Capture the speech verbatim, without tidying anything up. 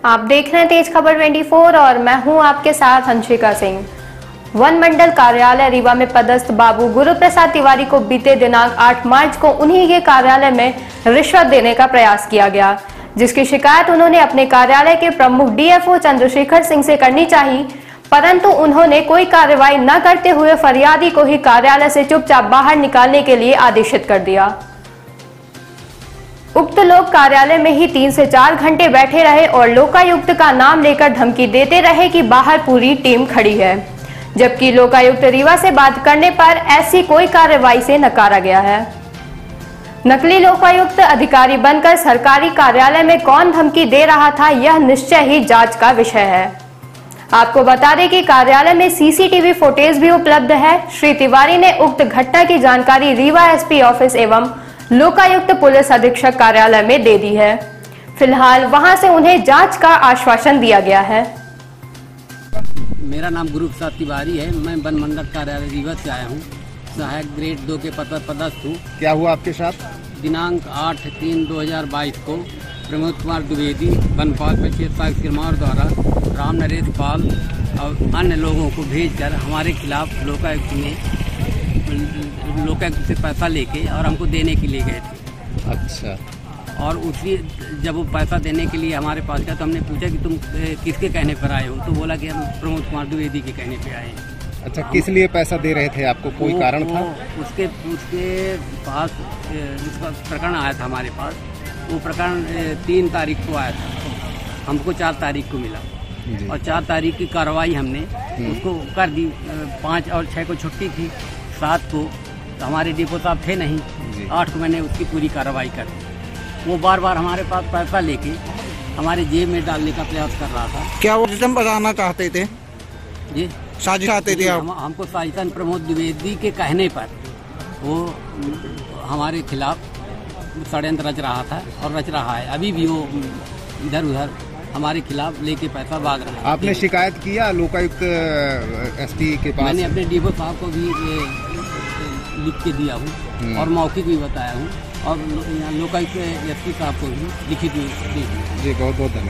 आप देख रहे हैं तेज खबर चौबीस और मैं हूं आपके साथ हंसिका सिंह। वन मंडल कार्यालय रीवा में पदस्थ बाबू गुरु प्रसाद तिवारी को बीते दिनांक आठ मार्च को उन्हीं के कार्यालय में रिश्वत देने का प्रयास किया गया, जिसकी शिकायत उन्होंने अपने कार्यालय के प्रमुख डीएफओ चंद्रशेखर सिंह से करनी चाहिए, परंतु उन्होंने कोई कार्रवाई न करते हुए फरियादी को ही कार्यालय से चुपचाप बाहर निकालने के लिए आदेशित कर दिया। उक्त लोग कार्यालय में ही तीन से चार घंटे बैठे रहे और लोकायुक्त का नाम लेकर धमकी देते रहे कि बाहर पूरी टीम खड़ी है, जबकि लोकायुक्त रीवा से बात करने पर ऐसी कोई कार्रवाई से नकारा गया है। नकली लोकायुक्त अधिकारी बनकर सरकारी कार्यालय में कौन धमकी दे रहा था, यह निश्चय ही जांच का विषय है। आपको बता दें कि कार्यालय में सीसीटीवी फुटेज भी उपलब्ध है। श्री तिवारी ने उक्त घटना की जानकारी रीवा एसपी ऑफिस एवं लोकायुक्त पुलिस अधीक्षक कार्यालय में दे दी है। फिलहाल वहां से उन्हें जांच का आश्वासन दिया गया है। मेरा नाम गुरु प्रसाद तिवारी है। मैं वन मंडल कार्यालय रीवा से आया हूँ। सहायक ग्रेड दो के पद पदस्थ हूँ। क्या हुआ आपके साथ? दिनांक आठ तीन दो हजार बाईस को प्रमोद कुमार द्विवेदी वनपाल क्षेत्र किरमार द्वारा राम नरेश पाल और अन्य लोगों को भेजकर हमारे खिलाफ लोकायुक्त में लोकायुक्त से पैसा लेके और हमको देने के लिए गए थे। अच्छा। और उसी जब वो पैसा देने के लिए हमारे पास गया तो हमने पूछा कि तुम किसके कहने पर आए हो, तो बोला कि हम प्रमोद कुमार द्विवेदी के कहने पे आए हैं। अच्छा, किस लिए पैसा दे रहे थे आपको? कोई वो, कारण था? उसके उसके पास उसका प्रकरण आया था हमारे पास। वो प्रकरण तीन तारीख को आया था, हमको चार तारीख को मिला और चार तारीख की कार्रवाई हमने उसको कर दी। पाँच और छः को छुट्टी थी, सात को तो हमारे डिपो साहब थे नहीं, आठ को मैंने उसकी पूरी कार्रवाई कर दी। वो बार बार हमारे पास पैसा लेके हमारे जेब में डालने का प्रयास कर रहा था। क्या वो सिस्टम बताना चाहते थे? जी, साजिश चाहते थे आप? हम, हमको साजिशन प्रमोद द्विवेदी के कहने पर वो हमारे खिलाफ षड्यंत्र रच रहा था और रच रहा है। अभी भी वो इधर उधर हमारे खिलाफ लेके पैसा भाग रहा है। आपने शिकायत किया लोकायुक्त एसपी के पास? मैंने अपने डीपो साहब को भी लिख के दिया हूँ और मौखिक भी बताया हूँ और लोकायुक्त एसपी साहब को भी लिखित दी। जी, बहुत बहुत धन्यवाद।